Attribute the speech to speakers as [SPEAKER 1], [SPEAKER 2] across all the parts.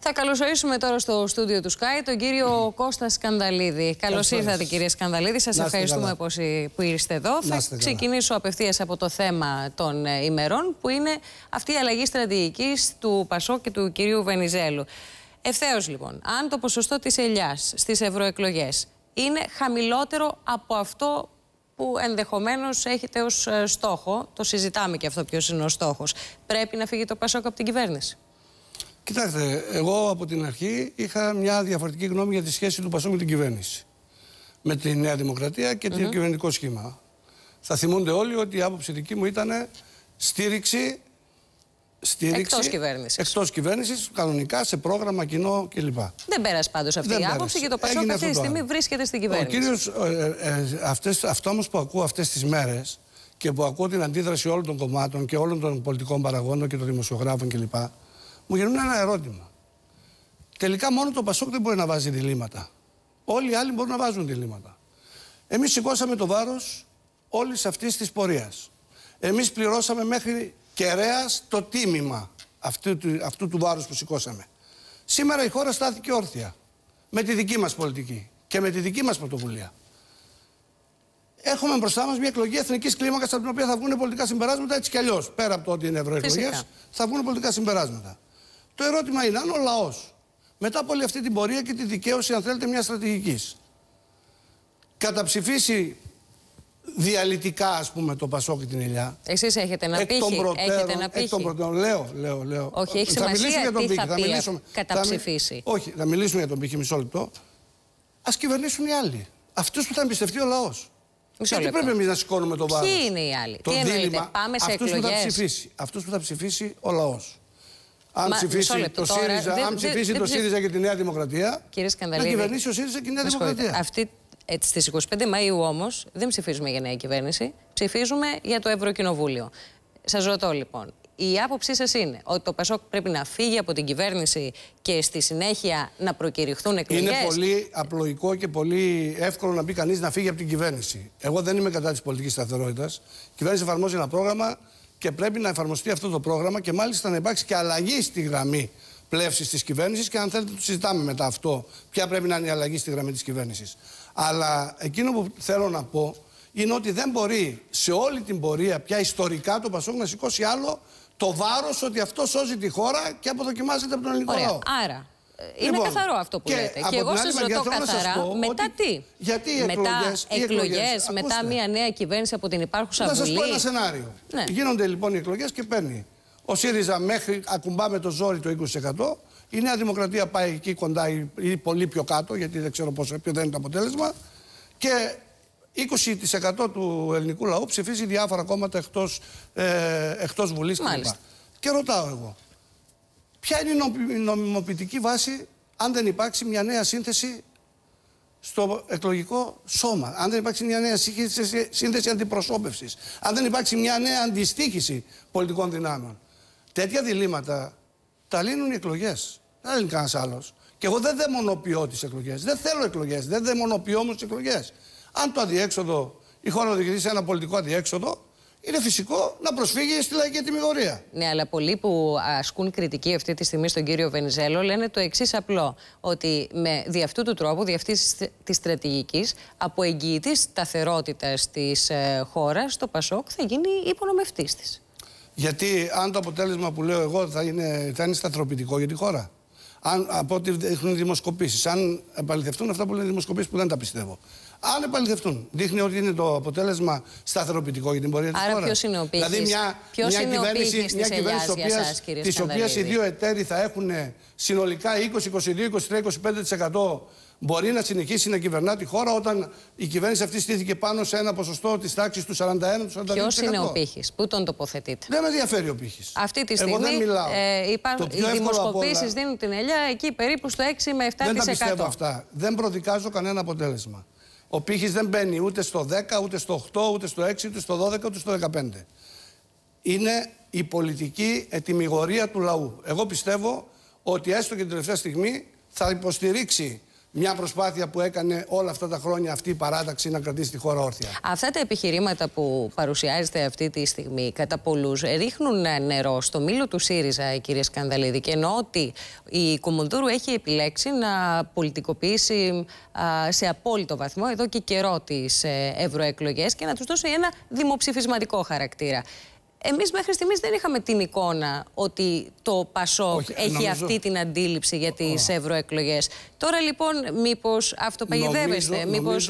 [SPEAKER 1] Θα καλωσορίσουμε τώρα στο στούντιο του Sky τον κύριο Κώστα Σκανδαλίδη. Καλώς ήρθατε, κύριε Σκανδαλίδη. Σας ευχαριστούμε που ήρθατε εδώ. Θα ξεκινήσω απευθείας από το θέμα των ημερών, που είναι αυτή η αλλαγή στρατηγικής του Πασόκ και του κυρίου Βενιζέλου. Ευθέως λοιπόν, αν το ποσοστό της ελιάς στις ευρωεκλογές είναι χαμηλότερο από αυτό που ενδεχομένως έχετε ως στόχο, το συζητάμε και αυτό ποιος είναι ο στόχος, πρέπει να φύγει το Πασόκ από την κυβέρνηση?
[SPEAKER 2] Κοιτάξτε, εγώ από την αρχή είχα μια διαφορετική γνώμη για τη σχέση του Πασόκ με την κυβέρνηση. Με τη Νέα Δημοκρατία και το κυβερνητικό σχήμα. Θα θυμούνται όλοι ότι η άποψη δική μου ήταν στήριξη εκτός κυβέρνησης, κανονικά, σε πρόγραμμα κοινό κλπ.
[SPEAKER 1] Δεν πέρασε πάντως αυτή η άποψη και το Πασόκ αυτή τη στιγμή βρίσκεται στην κυβέρνηση.
[SPEAKER 2] Ο κύριος, αυτό όμως που ακούω αυτές τις μέρες και που ακούω την αντίδραση όλων των κομμάτων και όλων των πολιτικών παραγόντων και των δημοσιογράφων κλπ. Μου γεννούν ένα ερώτημα. Τελικά μόνο το Πασόκ δεν μπορεί να βάζει διλήμματα. Όλοι οι άλλοι μπορούν να βάζουν διλήμματα. Εμείς σηκώσαμε το βάρος όλης αυτής της πορείας. Εμείς πληρώσαμε μέχρι κεραίας το τίμημα αυτού του βάρους που σηκώσαμε. Σήμερα η χώρα στάθηκε όρθια. Με τη δική μας πολιτική και με τη δική μας πρωτοβουλία. Έχουμε μπροστά μας μια εκλογή εθνικής κλίμακας από την οποία θα βγουν πολιτικά συμπεράσματα έτσι κι αλλιώς. Πέρα από το ότι είναι ευρωεκλογές, θα βγουν πολιτικά συμπεράσματα. Το ερώτημα είναι αν ο λαός, μετά από όλη αυτή την πορεία και τη δικαίωση, αν θέλετε, μια στρατηγικής, καταψηφίσει διαλυτικά, ας πούμε, το Πασόκ και την ελιά.
[SPEAKER 1] Εσείς έχετε ένα πύχη?
[SPEAKER 2] Εκ των προτέρων, λέω.
[SPEAKER 1] Όχι, έχει σημασία τι θα πει καταψηφίσει.
[SPEAKER 2] Όχι, θα μιλήσουμε για τον πύχη, μισό λεπτό. Ας κυβερνήσουν οι άλλοι. Αυτούς που θα εμπιστευτεί ο λαός. Γιατί πρέπει εμείς να σηκώνουμε το βάρος?
[SPEAKER 1] Ποιοι είναι οι άλλοι? Τι εννοείται, πάμε σε εκλογές?
[SPEAKER 2] Αυτούς που θα ψηφίσει ο λαός. Αν ψηφίσει το ΣΥΡΙΖΑ και τη Νέα Δημοκρατία, να κυβερνήσει ο ΣΥΡΙΖΑ και η Νέα Δημοκρατία.
[SPEAKER 1] Στις 25 Μαΐου όμως δεν ψηφίζουμε για νέα κυβέρνηση, ψηφίζουμε για το Ευρωκοινοβούλιο. Σας ρωτώ λοιπόν, η άποψή σας είναι ότι το Πασόκ πρέπει να φύγει από την κυβέρνηση και στη συνέχεια να προκηρυχθούν εκλογές?
[SPEAKER 2] Είναι πολύ απλοϊκό και πολύ εύκολο να πει κανείς να φύγει από την κυβέρνηση. Εγώ δεν είμαι κατά της πολιτικής σταθερότητας. Η κυβέρνηση εφαρμόζει ένα πρόγραμμα και πρέπει να εφαρμοστεί αυτό το πρόγραμμα και μάλιστα να υπάρξει και αλλαγή στη γραμμή πλεύσης της κυβέρνησης και αν θέλετε το συζητάμε μετά αυτό, ποια πρέπει να είναι η αλλαγή στη γραμμή της κυβέρνησης. Αλλά εκείνο που θέλω να πω είναι ότι δεν μπορεί σε όλη την πορεία πια ιστορικά το Πασόκ να σηκώσει άλλο το βάρος ότι αυτό σώζει τη χώρα και αποδοκιμάζεται από τον ελληνικό λαό.
[SPEAKER 1] Άρα, είναι καθαρό αυτό που λέτε. Και εγώ σας ρωτώ καθαρά, μετά τι?
[SPEAKER 2] Γιατί
[SPEAKER 1] οι εκλογές, μετά μια νέα κυβέρνηση από την υπάρχουσα Βουλή?
[SPEAKER 2] Θα σας πω ένα σενάριο. Ναι. Γίνονται λοιπόν οι εκλογές και παίρνει ο ΣΥΡΙΖΑ μέχρι ακουμπά με το ζόρι το 20%. Η Νέα Δημοκρατία πάει εκεί κοντά ή πολύ πιο κάτω, γιατί δεν ξέρω ποιο δεν είναι το αποτέλεσμα. Και 20% του ελληνικού λαού ψηφίζει διάφορα κόμματα εκτός Βουλής κλπ. Και ρωτάω εγώ, ποια είναι η νομιμοποιητική βάση αν δεν υπάρξει μια νέα σύνθεση στο εκλογικό σώμα, αν δεν υπάρξει μια νέα σύνθεση αντιπροσώπευσης, αν δεν υπάρξει μια νέα αντιστοίχηση πολιτικών δυνάμεων? Τέτοια διλήμματα τα λύνουν οι εκλογές. Δεν τα λύνει κανένας άλλος. Και εγώ δεν δαιμονοποιώ τις εκλογές. Δεν θέλω εκλογές. Δεν δαιμονοποιώ όμως τις εκλογές. Αν το αδιέξοδο, η χώρα οδηγηθεί σε ένα πολιτικό αδιέξοδο, είναι φυσικό να προσφύγει στη λαϊκή τιμιγορία.
[SPEAKER 1] Ναι, αλλά πολλοί που ασκούν κριτική αυτή τη στιγμή στον κύριο Βενιζέλο λένε το εξής απλό. Ότι δι' αυτού του τρόπου, δι' αυτής της στρατηγικής, από εγγυητής σταθερότητας της χώρας, το Πασόκ θα γίνει υπονομευτής της. Γιατί
[SPEAKER 2] αν το αποτέλεσμα που λέω εγώ θα είναι σταθεροποιητικό για τη χώρα. Από ό,τι δείχνουν δημοσκοπήσεις. Αν επαληθευτούν αυτά που λένε δημοσκοπήσεις, που δεν τα πιστεύω. Αν επαληθευτούν, δείχνει ότι είναι το αποτέλεσμα σταθεροποιητικό για την πορεία της χώρας.
[SPEAKER 1] Άρα ποιος είναι ο πύχης?
[SPEAKER 2] Δηλαδή μια κυβέρνηση της οποίας οι δύο εταίροι θα έχουν συνολικά 20, 22, 23, 25% μπορεί να συνεχίσει να κυβερνά τη χώρα όταν η κυβέρνηση αυτή στήθηκε πάνω σε ένα ποσοστό της τάξης του 41-42%.
[SPEAKER 1] Ποιος είναι ο πύχης? Πού τον τοποθετείτε?
[SPEAKER 2] Δεν με ενδιαφέρει ο πύχης.
[SPEAKER 1] Αυτή τη στιγμή οι δημοσκοπήσεις δίνουν την ελιά εκεί περίπου στο 6 με 7%.
[SPEAKER 2] Δεν τα πιστεύω αυτά. Δεν προδικάζω κανένα αποτέλεσμα. Ο πύχης δεν μπαίνει ούτε στο 10, ούτε στο 8, ούτε στο 6, ούτε στο 12, ούτε στο 15. Είναι η πολιτική ετυμηγορία του λαού. Εγώ πιστεύω ότι έστω και την τελευταία στιγμή θα υποστηρίξει μια προσπάθεια που έκανε όλα αυτά τα χρόνια αυτή η παράταξη να κρατήσει τη χώρα όρθια.
[SPEAKER 1] Αυτά τα επιχειρήματα που παρουσιάζεται αυτή τη στιγμή κατά πολλούς ρίχνουν νερό στο μήλο του ΣΥΡΙΖΑ, κύριε Σκανδαλίδη, και εννοώ ότι η Κουμουνδούρου έχει επιλέξει να πολιτικοποιήσει σε απόλυτο βαθμό εδώ και καιρό τις ευρωεκλογές και να τους δώσει ένα δημοψηφισματικό χαρακτήρα. Εμείς μέχρι στιγμής δεν είχαμε την εικόνα ότι το ΠΑΣΟΚ έχει αυτή την αντίληψη για τις ευρωεκλογές. Τώρα λοιπόν μήπως αυτοπαγιδεύεστε, μήπως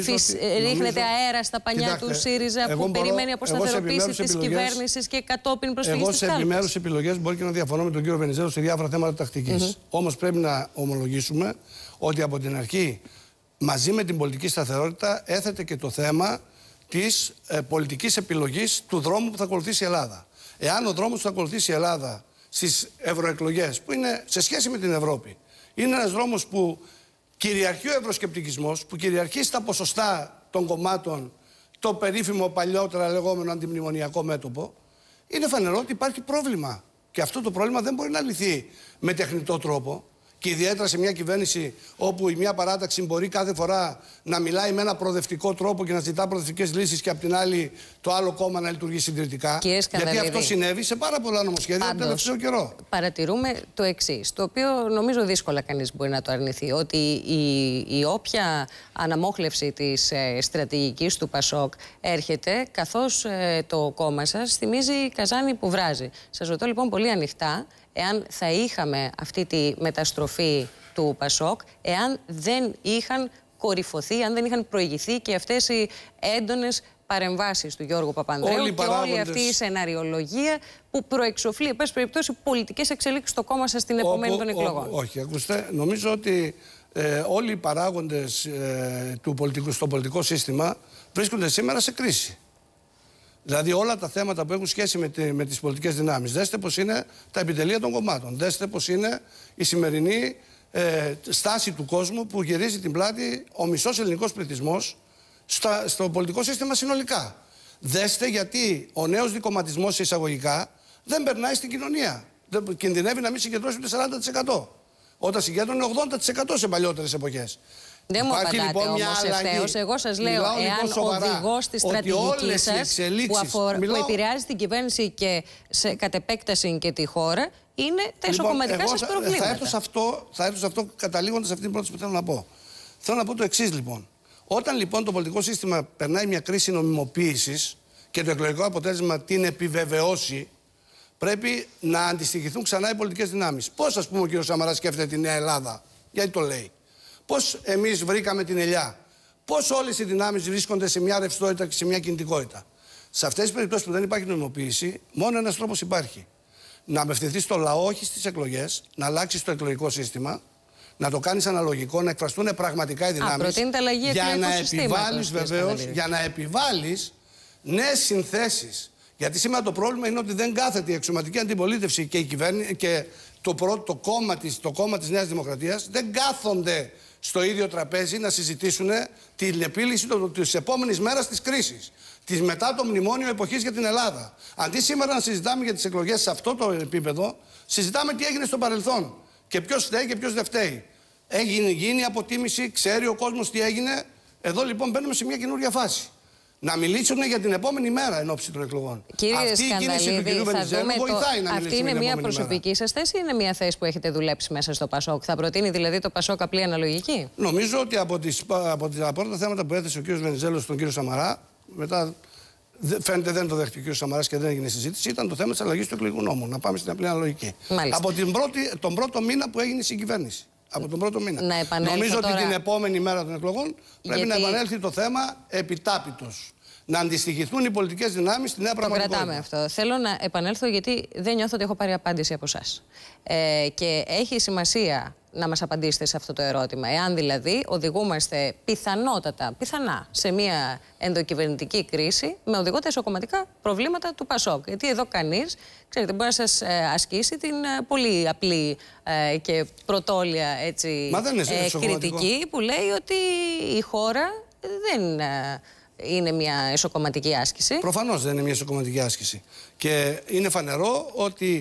[SPEAKER 1] ρίχνετε αέρα στα πανιά του ΣΥΡΙΖΑ που περιμένει αποσταθεροποίηση της κυβέρνησης και κατόπιν προσφυγής της κάλπης?
[SPEAKER 2] Εγώ σε επιμέρους επιλογές μπορεί και να διαφωνώ με τον κύριο Βενιζέλο σε διάφορα θέματα τακτικής. Όμως πρέπει να ομολογήσουμε ότι από την αρχή μαζί με την πολιτική σταθερότητα έθετε και το θέμα της πολιτικής επιλογής του δρόμου που θα ακολουθήσει η Ελλάδα. Εάν ο δρόμος που θα ακολουθήσει η Ελλάδα στις ευρωεκλογές, που είναι σε σχέση με την Ευρώπη, είναι ένας δρόμος που κυριαρχεί ο ευρωσκεπτικισμός, που κυριαρχεί στα ποσοστά των κομμάτων το περίφημο παλιότερα λεγόμενο αντιμνημονιακό μέτωπο, είναι φανερό ότι υπάρχει πρόβλημα. Και αυτό το πρόβλημα δεν μπορεί να λυθεί με τεχνητό τρόπο. Και ιδιαίτερα σε μια κυβέρνηση όπου η μια παράταξη μπορεί κάθε φορά να μιλάει με ένα προοδευτικό τρόπο και να ζητά προοδευτικές λύσεις και απ' την άλλη το άλλο κόμμα να λειτουργεί συντηρητικά. Γιατί αυτό συνέβη σε πάρα πολλά νομοσχέδια τον τελευταίο καιρό.
[SPEAKER 1] Παρατηρούμε το εξής, το οποίο νομίζω δύσκολα κανείς μπορεί να το αρνηθεί, ότι η όποια αναμόχλευση της στρατηγικής του ΠΑΣΟΚ έρχεται καθώς το κόμμα σας θυμίζει καζάνι που βράζει. Σας ρωτώ λοιπόν πολύ ανοιχτά, εάν θα είχαμε αυτή τη μεταστροφή του ΠΑΣΟΚ, εάν δεν είχαν κορυφωθεί, αν δεν είχαν προηγηθεί και αυτές οι έντονες παρεμβάσεις του Γιώργου Παπανδρέου και όλη αυτή η σεναριολογία που προεξοφλεί, εν πάση περιπτώσει, πολιτικές εξελίξεις στο κόμμα σας στην επομένη των εκλογών.
[SPEAKER 2] Όχι, ακούστε, νομίζω ότι όλοι οι παράγοντες στο πολιτικό σύστημα βρίσκονται σήμερα σε κρίση. Δηλαδή όλα τα θέματα που έχουν σχέση με τις πολιτικές δυνάμεις. Δέστε πώς είναι τα επιτελεία των κομμάτων. Δέστε πώς είναι η σημερινή στάση του κόσμου που γυρίζει την πλάτη ο μισός ελληνικός πληθυσμός στο πολιτικό σύστημα συνολικά. Δέστε γιατί ο νέος δικομματισμός εισαγωγικά δεν περνάει στην κοινωνία. Κινδυνεύει να μην συγκεντρώσει ούτε 40%. Όταν συγκέντρωνε 80% σε παλιότερες εποχές.
[SPEAKER 1] Δεν μου απαντάτε όμως ευθέως. Εγώ σας λέω, εάν ο οδηγός της στρατηγικής σας που επηρεάζει την κυβέρνηση και κατ' επέκταση και τη χώρα είναι τα ισοκομματικά σας προβλήματα.
[SPEAKER 2] Θα έρθω σε αυτό καταλήγοντας αυτή την πρόταση που θέλω να πω. Θέλω να πω το εξής λοιπόν. Όταν λοιπόν το πολιτικό σύστημα περνάει μια κρίση νομιμοποίησης και το εκλογικό αποτέλεσμα την επιβεβαιώσει, πρέπει να αντιστοιχηθούν ξανά οι πολιτικές δυνάμεις. Πώς, ας πούμε, ο κ. Σαμαράς σκέφτεται τη Νέα Ελλάδα, γιατί το λέει? Πώς εμείς βρήκαμε την ελιά? Πώς όλες οι δυνάμεις βρίσκονται σε μια ρευστότητα και σε μια κινητικότητα? Σε αυτές τις περιπτώσεις που δεν υπάρχει νομιμοποίηση, μόνο ένας τρόπος υπάρχει. Να απευθυνθεί στο λαό, όχι στις εκλογές, να αλλάξει το εκλογικό σύστημα, να το κάνεις αναλογικό, να εκφραστούν πραγματικά οι δυνάμεις. Για να επιβάλλεις νέες συνθέσεις. Γιατί σήμερα το πρόβλημα είναι ότι δεν κάθεται η αξιωματική αντιπολίτευση και η κυβέρνηση και το κόμμα της Νέας Δημοκρατίας δεν κάθονται στο ίδιο τραπέζι να συζητήσουν την επίλυση της επόμενης μέρας της κρίσης. Της μετά το μνημόνιο εποχής για την Ελλάδα. Αντί σήμερα να συζητάμε για τις εκλογές σε αυτό το επίπεδο, συζητάμε τι έγινε στο παρελθόν. Και ποιος φταίει και ποιος δεν φταίει. Γίνει αποτίμηση, ξέρει ο κόσμος τι έγινε. Εδώ λοιπόν μπαίνουμε σε μια καινούργια φάση. Να μιλήσουν για την επόμενη μέρα εν ώψη των εκλογών.
[SPEAKER 1] Αυτή η κίνηση του κ. Βενιζέλου βοηθάει να μιλήσουμε. Αυτή είναι μια προσωπική σας θέση ή είναι μια θέση που έχετε δουλέψει μέσα στο ΠΑΣΟΚ? Θα προτείνει δηλαδή το ΠΑΣΟΚ απλή αναλογική? Νομίζω ότι
[SPEAKER 2] από τα πρώτα θέματα που έθεσε ο κ. Βενιζέλου στον κ. Σαμαρά, μετά φαίνεται δεν το δέχτηκε ο κ. Σαμαράς και δεν έγινε συζήτηση, ήταν το θέμα της αλλαγής του εκλογικού νόμου. Να πάμε στην απλή αναλογική. Από τον πρώτο μήνα που έγινε η συγκυβέρνηση. Από τον πρώτο μήνα. Νομίζω ότι την επόμενη μέρα των εκλογών πρέπει να επανέλθει το θέμα επιτάπητος. Να αντιστοιχηθούν οι πολιτικές δυνάμεις στη νέα πραγματικότητα.
[SPEAKER 1] Το κρατάμε αυτό. Θέλω να επανέλθω γιατί δεν νιώθω ότι έχω πάρει απάντηση από εσάς. Και έχει σημασία να μας απαντήσετε σε αυτό το ερώτημα. Εάν δηλαδή οδηγούμαστε πιθανά σε μια ενδοκυβερνητική κρίση με οδηγό τα ισοκομματικά προβλήματα του ΠΑΣΟΚ. Γιατί εδώ κανείς, ξέρετε, μπορεί να σας ασκήσει την πολύ απλή και πρωτόλια κριτική που λέει ότι η χώρα δεν είναι μια εσωκομματική άσκηση.
[SPEAKER 2] Προφανώς δεν είναι μια εσωκομματική άσκηση. Και είναι φανερό ότι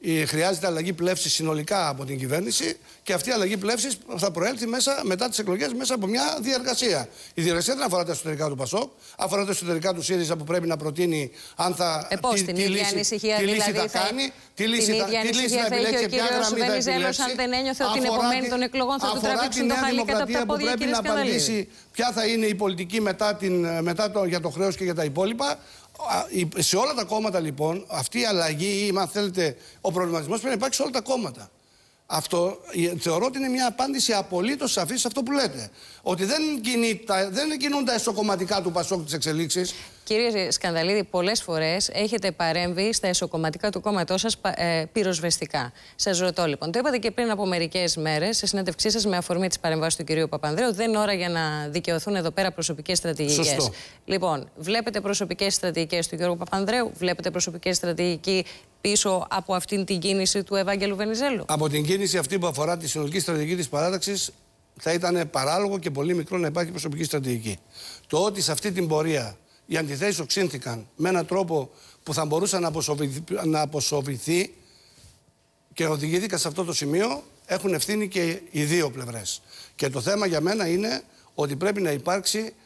[SPEAKER 2] χρειάζεται αλλαγή πλεύσης συνολικά από την κυβέρνηση και αυτή η αλλαγή πλεύσης θα προέλθει μετά τις εκλογές μέσα από μια διεργασία. Η διεργασία δεν αφορά τα εσωτερικά του ΠΑΣΟΚ, αφορά τα εσωτερικά του ΣΥΡΙΖΑ που πρέπει να προτείνει αν θα.
[SPEAKER 1] Την ίδια ανησυχία δηλαδή θα κάνει.
[SPEAKER 2] Τι λύση θα επιλέξει, ποια γραμμή θα επιλέξει.
[SPEAKER 1] Αν δεν ένιωθε ότι την επομένη των εκλογών θα του τραβήξουν το χαλί κατά από τα πόδια,
[SPEAKER 2] που πρέπει να απαντήσει ποια θα είναι η πολιτική για το χρέος και για τα υπόλοιπα. Σε όλα τα κόμματα λοιπόν αυτή η αλλαγή ή αν θέλετε ο προβληματισμός πρέπει να υπάρξει σε όλα τα κόμματα. Αυτό θεωρώ ότι είναι μια απάντηση απολύτως σαφή σε αυτό που λέτε. Ότι δεν κινούν τα εσωκομματικά του ΠΑΣΟΚ τις εξελίξεις.
[SPEAKER 1] Κύριε Σκανδαλίδη, πολλές φορές έχετε παρέμβει στα εσωκομματικά του κόμματός σας πυροσβεστικά. Σας ρωτώ λοιπόν, το είπατε και πριν από μερικές μέρες σε συνέντευξή σας με αφορμή της παρεμβάσης του κυρίου Παπανδρέου, δεν είναι ώρα για να δικαιωθούν εδώ πέρα προσωπικές στρατηγικές.
[SPEAKER 2] Σωστό.
[SPEAKER 1] Λοιπόν, βλέπετε προσωπικές στρατηγικές του Γιώργου Παπανδρέου, βλέπετε προσωπικές στρατηγική πίσω από αυτήν την κίνηση του Ευάγγελου Βενιζέλου?
[SPEAKER 2] Από την κίνηση αυτή που αφορά τη συνολική στρατηγική της παράταξης, θα ήταν παράλογο και πολύ μικρό να υπάρχει προσωπική στρατηγική. Το ότι σε αυτή την πορεία οι αντιθέσεις οξύνθηκαν με έναν τρόπο που θα μπορούσε να αποσοβηθεί και οδηγήθηκαν σε αυτό το σημείο, έχουν ευθύνη και οι δύο πλευρές. Και το θέμα για μένα είναι ότι πρέπει να υπάρξει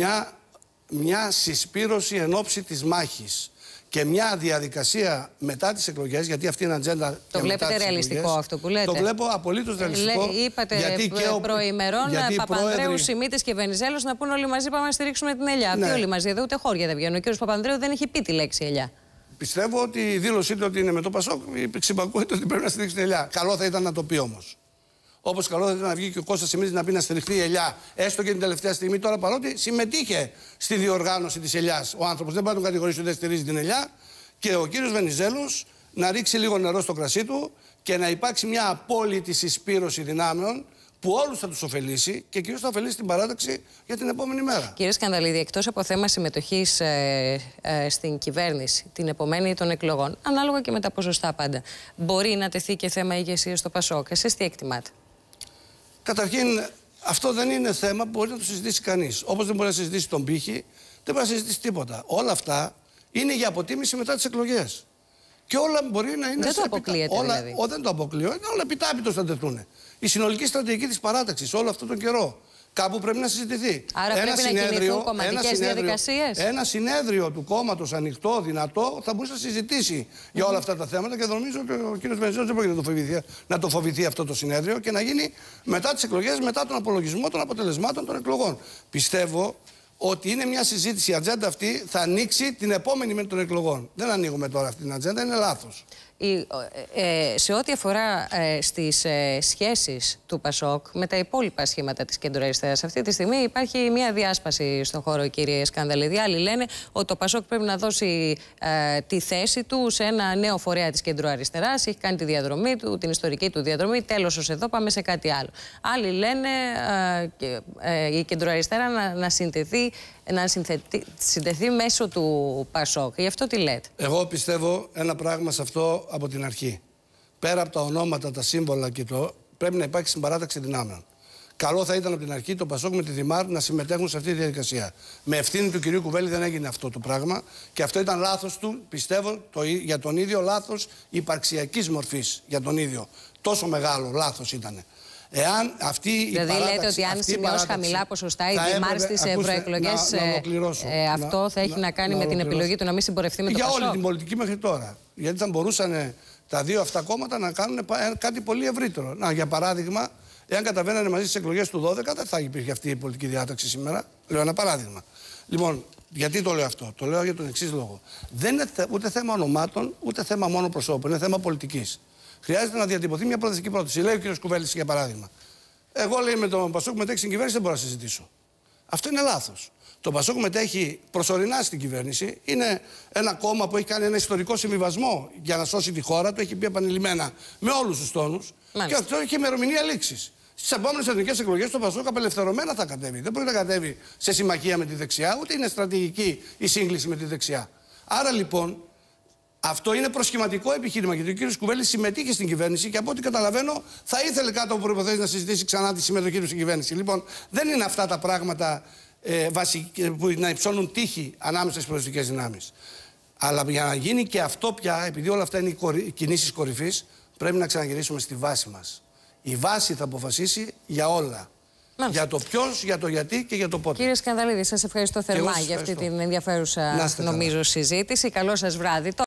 [SPEAKER 2] μια συσπήρωση εν ώψη της μάχης. Και μια διαδικασία μετά τις εκλογές, γιατί αυτή είναι ατζέντα.
[SPEAKER 1] Το βλέπετε ρεαλιστικό αυτό που λέτε?
[SPEAKER 2] Το βλέπω απολύτως ρεαλιστικό.
[SPEAKER 1] Είπατε προημερών Παπανδρέου, Σιμίτης και Βενιζέλος να πούν όλοι μαζί πάμε να στηρίξουμε την ελιά. Ναι. Αυτοί όλοι μαζί εδώ, ούτε χώρια δεν βγαίνουν. Ο κύριος Παπανδρέου δεν έχει πει τη λέξη ελιά. Πιστεύω ότι η δήλωσή του ότι είναι με το ΠΑΣΟΚ ξυπακούεται ότι πρέπει να στηρίξει την ελιά. Καλό θα ήταν να το πει όμως. Όπως καλό θα ήταν να βγει και ο Κώστας Σιμίτης να πει να στηριχθεί η ελιά, έστω και την τελευταία στιγμή. Τώρα παρότι συμμετείχε στη διοργάνωση της ελιάς ο άνθρωπος, δεν πάει να τον κατηγορήσει ότι δεν στηρίζει την ελιά, και ο κύριος Βενιζέλος να ρίξει λίγο νερό στο κρασί του και να υπάρξει μια απόλυτη συσπήρωση δυνάμεων που όλους θα τους ωφελήσει και κυρίως θα ωφελήσει την παράταξη για την επόμενη μέρα. Κύριε Σκανδαλίδη, εκτός από θέμα συμμετοχής στην κυβέρνηση την επομένη των εκλογών, ανάλογα και με τα ποσοστά πάντα, μπορεί να τεθεί και θέμα ηγεσίας στο ΠΑΣΟΚ? Εσείς τι εκτιμάτε? Καταρχήν, αυτό δεν είναι θέμα που μπορεί να το συζητήσει κανείς. Όπως δεν μπορεί να συζητήσει τον πύχη, δεν μπορεί να συζητήσει τίποτα. Όλα αυτά είναι για αποτίμηση μετά τις εκλογές. Και όλα μπορεί να είναι. Δεν το αποκλείεται δηλαδή? Δεν το αποκλείω. Είναι όλα επιτάπητος θα τεθούν. Η συνολική στρατηγική της παράταξης όλο αυτόν τον καιρό. Κάπου πρέπει να συζητηθεί. Άρα πρέπει να κινηθούν κομματικές διαδικασίες. Ένα συνέδριο του κόμματος ανοιχτό, δυνατό, θα μπορούσε να συζητήσει για όλα αυτά τα θέματα και νομίζω ότι ο κ. Βενιζέλος δεν πρόκειται να το φοβηθεί αυτό το συνέδριο και να γίνει μετά τις εκλογές, μετά τον απολογισμό των αποτελεσμάτων των εκλογών. Πιστεύω ότι είναι μια συζήτηση, η ατζέντα αυτή θα ανοίξει την επόμενη μέρα των εκλογών. Δεν ανοίγουμε τώρα αυτή την ατζέντα, είναι λάθος. Σε ό,τι αφορά στις σχέσεις του ΠΑΣΟΚ με τα υπόλοιπα σχήματα της κεντροαριστεράς, αυτή τη στιγμή υπάρχει μια διάσπαση στον χώρο, κύριε Σκανδαλίδη. Άλλοι λένε ότι το ΠΑΣΟΚ πρέπει να δώσει τη θέση του σε ένα νέο φορέα της κεντροαριστεράς. Έχει κάνει τη διαδρομή του, την ιστορική του διαδρομή. Τέλος ως εδώ, πάμε σε κάτι άλλο. Άλλοι λένε η κεντροαριστερά να συνδεθεί μέσω του ΠΑΣΟΚ. Γι' αυτό τι λέτε? Εγώ πιστεύω ένα πράγμα σε αυτό από την αρχή. Πέρα από τα ονόματα, τα σύμβολα και πρέπει να υπάρξει συμπαράταξη δυνάμεων. Καλό θα ήταν από την αρχή το ΠΑΣΟΚ με τη Δημάρ να συμμετέχουν σε αυτή τη διαδικασία. Με ευθύνη του κυρίου Κουβέλη δεν έγινε αυτό το πράγμα και αυτό ήταν λάθος του, πιστεύω, για τον ίδιο λάθος υπαρξιακής μορφής για τον ίδιο. Τόσο μεγάλο λάθος ήταν. Εάν αυτή η παράταξη, λέτε ότι αν σημειώσει χαμηλά ποσοστά η Δημάρ στις προεκλογές, αυτό θα έχει να κάνει με την επιλογή του να μην συμπορευτεί με το ΠΑΣΟΚ? Για όλη την πολιτική μέχρι τώρα. Γιατί θα μπορούσαν τα δύο αυτά κόμματα να κάνουν κάτι πολύ ευρύτερο. Για παράδειγμα, εάν καταβαίνανε μαζί στις εκλογές του 12, δεν θα υπήρχε αυτή η πολιτική διάταξη σήμερα. Λέω ένα παράδειγμα. Λοιπόν, γιατί το λέω αυτό? Το λέω για τον εξής λόγο. Δεν είναι ούτε θέμα ονομάτων, ούτε θέμα μόνο προσώπων. Είναι θέμα πολιτικής. Χρειάζεται να διατυπωθεί μια προοδευτική πρόταση. Λέει ο κ. Κουβέλης για παράδειγμα. Εγώ λέει με τον ΠΑΣΟΚ μετέχει στην κυβέρνηση, δεν μπορώ να συζητήσω. Αυτό είναι λάθος. Το ΠΑΣΟΚ μετέχει προσωρινά στην κυβέρνηση. Είναι ένα κόμμα που έχει κάνει ένα ιστορικό συμβιβασμό για να σώσει τη χώρα του. Έχει πει επανειλημμένα με όλους τους τόνους. Και αυτό έχει ημερομηνία λήξης. Στις επόμενες εθνικές εκλογές το ΠΑΣΟΚ απελευθερωμένα θα κατέβει. Δεν μπορεί να κατέβει σε συμμαχία με τη δεξιά, ούτε είναι στρατηγική η σύγκληση με τη δεξιά. Άρα λοιπόν. Αυτό είναι προσχηματικό επιχείρημα, γιατί ο κ. Κουβέλης συμμετείχε στην κυβέρνηση και από ό,τι καταλαβαίνω θα ήθελε κάτω από προϋποθέσεις να συζητήσει ξανά τη συμμετοχή του στην κυβέρνηση. Λοιπόν, δεν είναι αυτά τα πράγματα που να υψώνουν τύχη ανάμεσα στις προοδευτικές δυνάμεις.
[SPEAKER 2] Αλλά για να γίνει και αυτό πια, επειδή όλα αυτά είναι κινήσεις κορυφής, πρέπει να ξαναγυρίσουμε στη βάση μας. Η βάση θα αποφασίσει για όλα. Για το ποιος, για το γιατί και για το πότε.
[SPEAKER 1] Κύριε Σκανδαλίδη, σας ευχαριστώ θερμά για αυτή την ενδιαφέρουσα, νομίζω, συζήτηση. Καλό σας βράδυ.